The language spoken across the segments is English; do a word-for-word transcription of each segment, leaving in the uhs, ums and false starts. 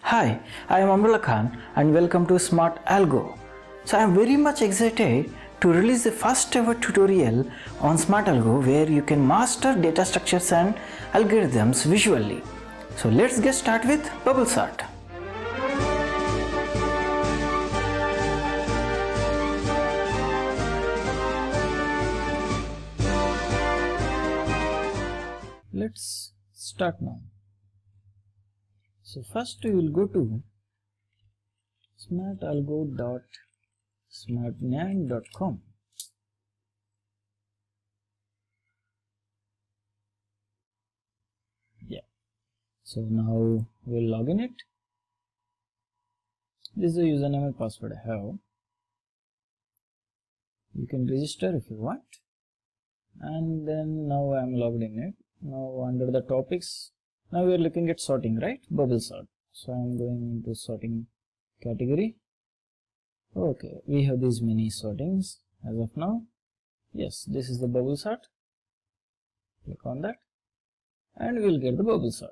Hi, I am Amrulla Khan and welcome to Smart Algo. So I am very much excited to release the first ever tutorial on Smart Algo where you can master data structures and algorithms visually. So let's get started with bubble sort. Let's start now. So first we will go to smart algo dot smart nan dot com. Yeah. So now we'll log in it. This is the username and password I have. You can register if you want. And then now I am logged in it. Now under the topics, now we are looking at sorting, right? Bubble sort. So I am going into sorting category. Okay, we have these many sortings as of now. Yes, this is the bubble sort. Click on that and we will get the bubble sort.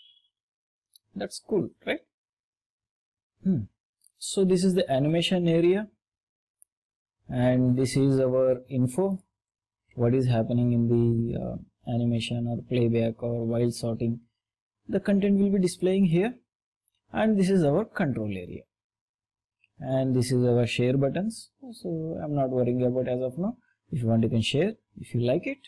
That's cool, right? Hmm. So this is the animation area and this is our info. What is happening in the uh, animation or playback or while sorting. The content will be displaying here, and this is our control area, and this is our share buttons. So I'm not worrying about as of now. If you want, you can share if you like it.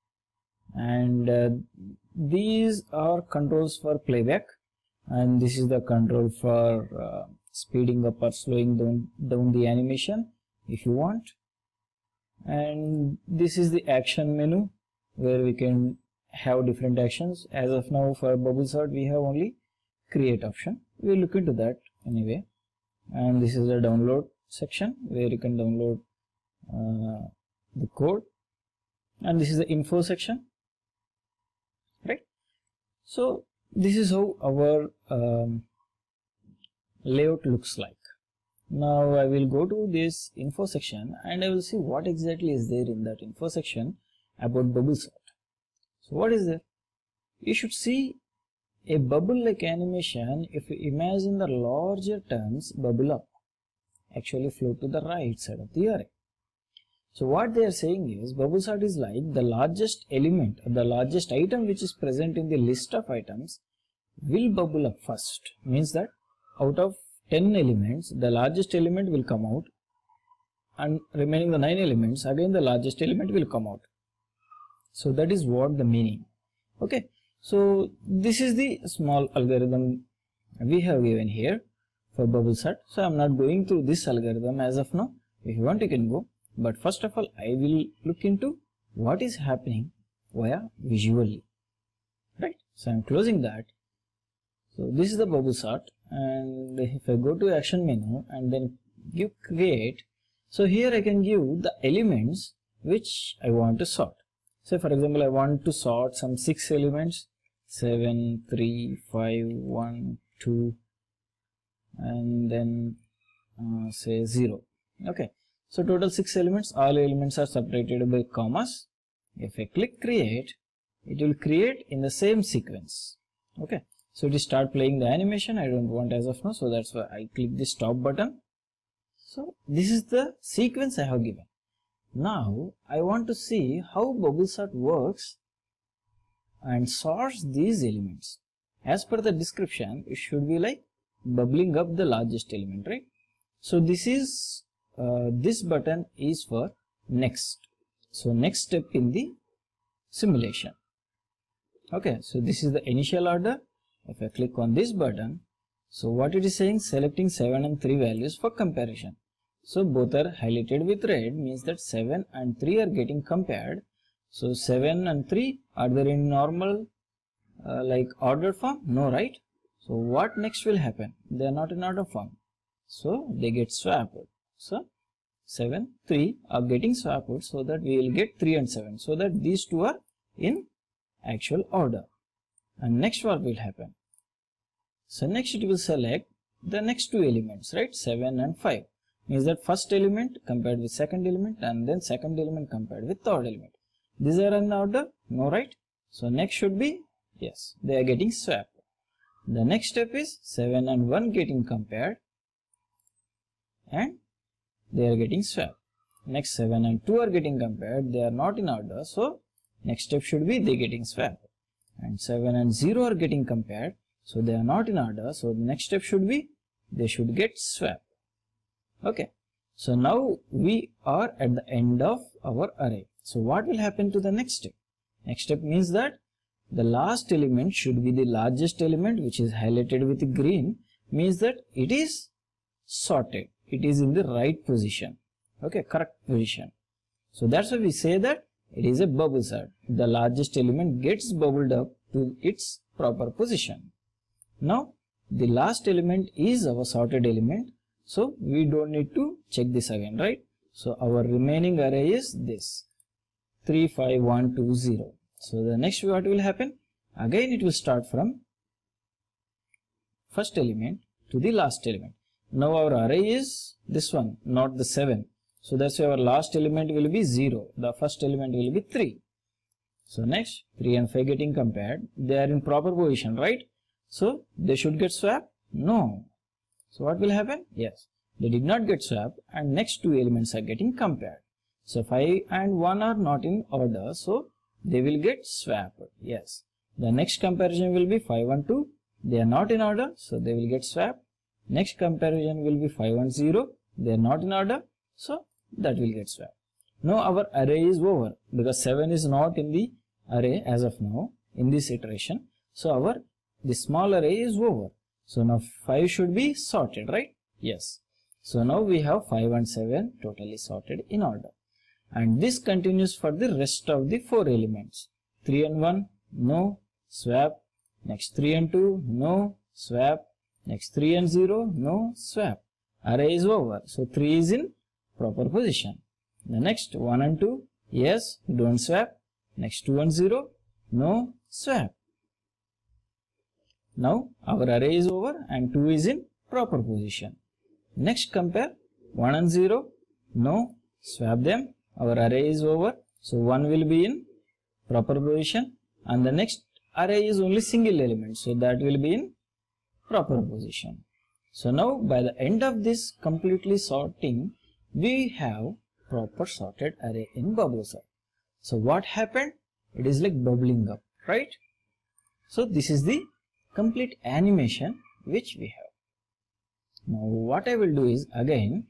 And uh, these are controls for playback, and this is the control for uh, speeding up or slowing down, down the animation if you want. And this is the action menu where we can have different actions. As of now for bubble sort we have only create option. We'll look into that anyway. And this is the download section where you can download uh, the code, and this is the info section, right? So this is how our um, layout looks like. Now I will go to this info section and I will see what exactly is there in that info section about bubble sort. So what is there? You should see a bubble like animation. If you imagine the larger terms bubble up actually float to the right side of the array. So what they are saying is bubble sort is like the largest element or the largest item which is present in the list of items will bubble up first. Means that out of ten elements the largest element will come out, and remaining the nine elements again the largest element will come out. So that is what the meaning. Okay, so this is the small algorithm we have given here for bubble sort. So I am not going through this algorithm as of now. If you want you can go, but first of all I will look into what is happening via visually, right? So I am closing that. So this is the bubble sort, and if I go to action menu and then give create, so here I can give the elements which I want to sort. Say for example I want to sort some six elements, seven, three, five, one, two, and then uh, say zero. Okay, so total six elements. All elements are separated by commas. If I click create, it will create in the same sequence. Okay, so it will start playing the animation. I don't want as of now, so that's why I click the stop button. So this is the sequence I have given. Now I want to see how bubble sort works and sorts these elements. As per the description, it should be like bubbling up the largest element, right? So this is uh, this button is for next. So next step in the simulation. Okay, so this is the initial order. If I click on this button, so what it is saying, selecting seven and three values for comparison. So both are highlighted with red, means that seven and three are getting compared. So seven and three, are they in normal uh, like order form? No, right? So what next will happen? They are not in order form, so they get swapped. So seven, three are getting swapped, so that we will get three and seven, so that these two are in actual order. And next what will happen? So next it will select the next two elements, right? seven and five. Means that first element compared with second element, and then second element compared with third element. These are in order? No, right? So next should be, yes, they are getting swapped. The next step is seven and one getting compared and they are getting swapped. Next seven and two are getting compared, they are not in order, so next step should be they getting swapped. And seven and zero are getting compared, so they are not in order, so the next step should be they should get swapped. Okay, so now we are at the end of our array. So what will happen to the next step? Next step means that the last element should be the largest element, which is highlighted with green, means that it is sorted, it is in the right position. Okay, correct position. So that's why we say that it is a bubble sort. The largest element gets bubbled up to its proper position. Now the last element is our sorted element, so we don't need to check this again, right? So our remaining array is this three, five, one, two, zero. So the next what will happen? Again it will start from first element to the last element. Now our array is this one, not the seven. So that's why our last element will be zero. The first element will be three. So next three and five getting compared. They are in proper position, right? So they should get swapped? No. So what will happen? Yes, they did not get swapped and next two elements are getting compared. So five and one are not in order, so they will get swapped. Yes. The next comparison will be five and two. They are not in order, so they will get swapped. Next comparison will be five and zero. They are not in order, so that will get swapped. Now our array is over because seven is not in the array as of now in this iteration. So our the small array is over. So now five should be sorted, right? Yes. So now we have five and seven totally sorted in order. And this continues for the rest of the four elements. three and one, no, swap. Next three and two, no, swap. Next three and zero, no, swap. Array is over. So three is in proper position. The next one and two, yes, don't swap. Next two and zero, no, swap. Now our array is over and two is in proper position. Next compare one and zero, no, swap them. Our array is over, so one will be in proper position and the next array is only single element, so that will be in proper position. So now by the end of this completely sorting, we have proper sorted array in bubble sort. So what happened? It is like bubbling up, right? So this is the complete animation which we have. Now what I will do is again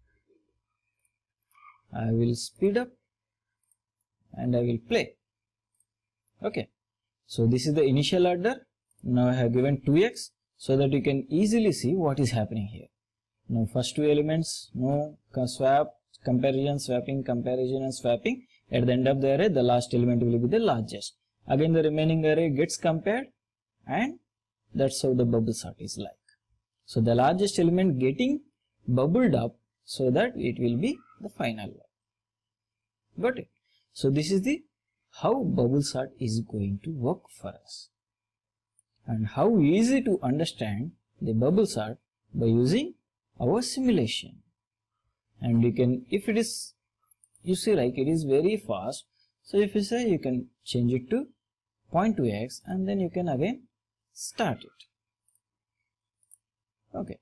I will speed up and I will play. Okay, so this is the initial order. Now I have given two x so that you can easily see what is happening here. Now first two elements, no, swap, comparison, swapping, comparison and swapping. At the end of the array, the last element will be the largest. Again the remaining array gets compared and that's how the bubble sort is like. So the largest element getting bubbled up so that it will be the final one. Got it? So this is the how bubble sort is going to work for us and how easy to understand the bubble sort by using our simulation. And you can, if it is, you see like it is very fast, so if you say you can change it to zero point two x and then you can again start it. Okay.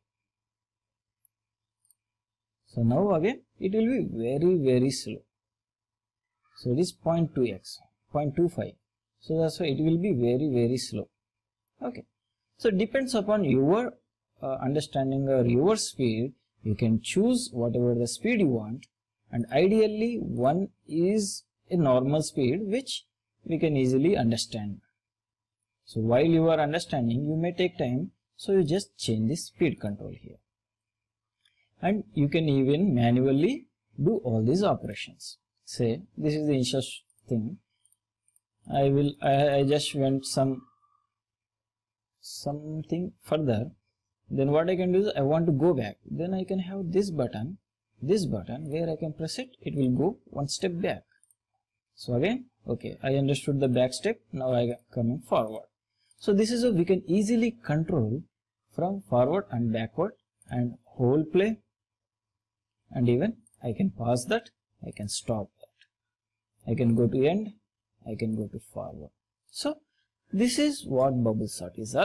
So now again it will be very very slow. So it is zero point two x, zero point two five. So that's why it will be very very slow. Okay. So it depends upon your uh, understanding or your speed. You can choose whatever the speed you want, and ideally one is a normal speed which we can easily understand. So while you are understanding, you may take time, so you just change the speed control here. And you can even manually do all these operations. Say this is the initial thing. I will I, I just went some something further. Then what I can do is I want to go back. Then I can have this button, this button where I can press it, it will go one step back. So again, okay, I understood the back step. Now I am coming forward. So this is how we can easily control from forward and backward and whole play. And even I can pause that, I can stop that. I can go to end, I can go to forward. So this is what bubble sort is all about.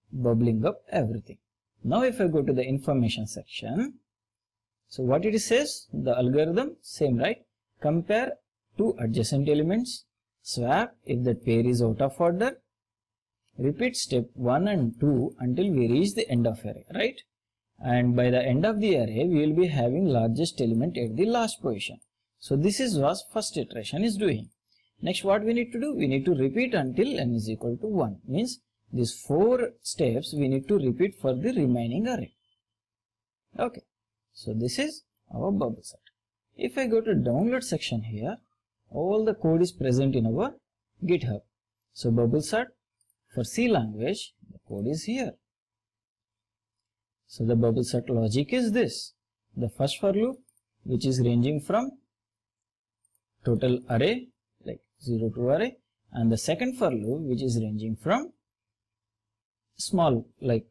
bubbling up everything. Now if I go to the information section, so what it says, the algorithm, same, right? Compare two adjacent elements, swap if that pair is out of order, repeat step one and two until we reach the end of array, right? And by the end of the array, we will be having largest element at the last position. So this is what first iteration is doing. Next, what we need to do? We need to repeat until n is equal to one. Means these four steps we need to repeat for the remaining array. Okay. So this is our bubble sort. If I go to download section here, all the code is present in our GitHub. So bubble sort for C language, the code is here. So the bubble sort logic is this. The first for loop, which is ranging from total array, like zero to array, and the second for loop, which is ranging from small, like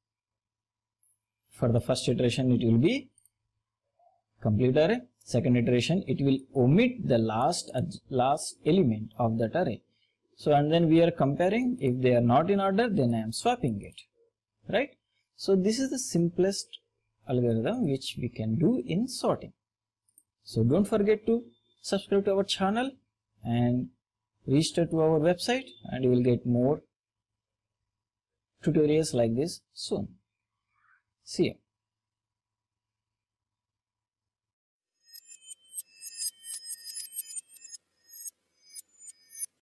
for the first iteration it will be complete array, second iteration it will omit the last last element of that array. So and then we are comparing, if they are not in order, then I am swapping it, right? So this is the simplest algorithm which we can do in sorting. So don't forget to subscribe to our channel and register to our website, and you will get more tutorials like this soon. See you.